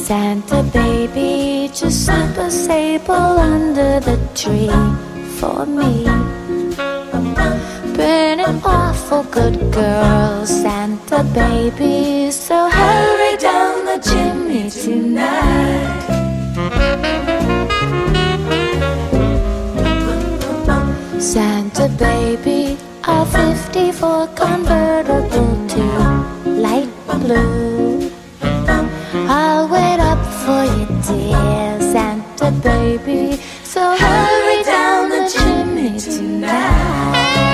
Santa baby, just slip a sable under the tree for me. Been an awful good girl, Santa baby, so hurry down the chimney tonight. Santa baby, a 54 convertible to light blue. I'll wait up for you, dear Santa baby, so hurry down the chimney tonight.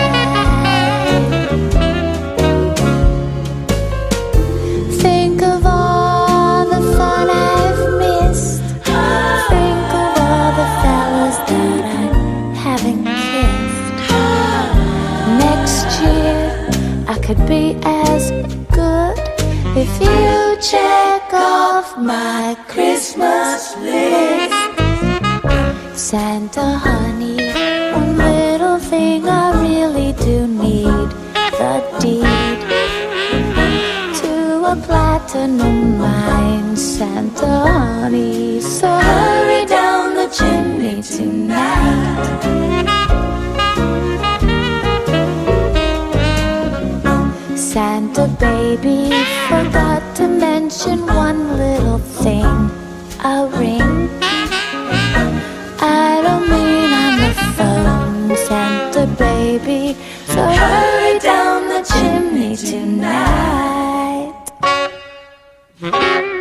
Think of all the fun I've missed. Think of all the fellas that I haven't kissed. Next year I could be as good if you check off my Christmas list. Santa honey, one little thing I really do need, the deed to a platinum mine, Santa honey, so hurry down the chimney tonight. Santa baby, forgot to mention one little thing, a ring. I don't mean on the phone, Santa baby, so hurry down the chimney tonight.